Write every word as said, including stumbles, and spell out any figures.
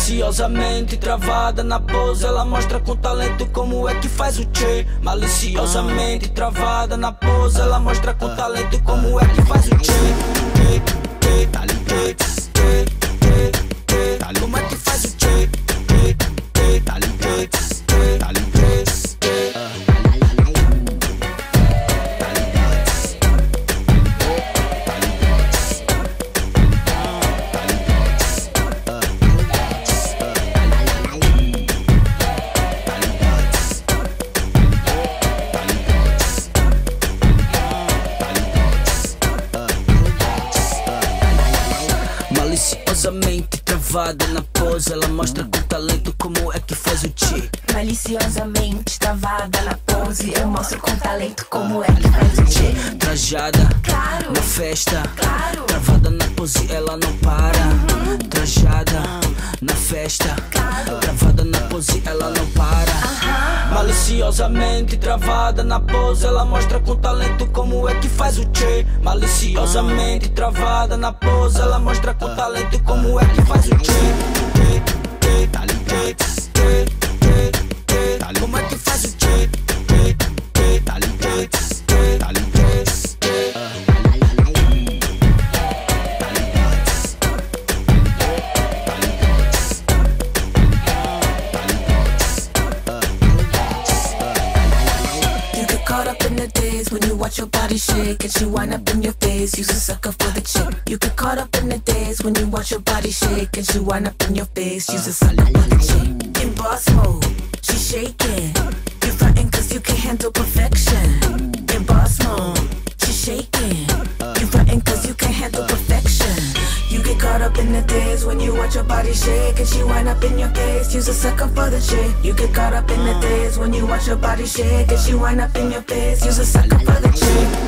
Maliciosamente travada na pose, ela mostra com talento como é que faz o tchê. Maliciosamente travada na pose, ela mostra com talento como é que faz o tchê. Como é que faz o tchê? Maliciosamente travada na pose, ela mostra com talento como é que faz o tchê. Maliciosamente travada na pose, eu mostro com talento como é que faz o tchê. Trajada, claro, na festa, claro, travada na pose, ela não para. uhum. Trajada, na festa, claro, travada na pose, ela não para. uhum. Maliciosamente travada na pose, ela mostra com talento como é que faz o tchê. Maliciosamente travada na pose, ela mostra com talento como é que faz o tchê. Como é que faz o tchê? When you watch your body shake and she wind up in your face, you's a sucker for the chick. You get caught up in the days when you watch your body shake and she wind up in your face, you's a sucker for the chick. In boss mode, she shaking. You frontin' cause you can't handle perfection. In boss mode, she shaking. You frontin' cause you can't handle perfection. You get caught up in the days when you watch your body shake and she wind up in your face, you's a sucker for the chick. You get caught up in the days when you watch your body shake and she wind up in your face, you's a sucker for the chick.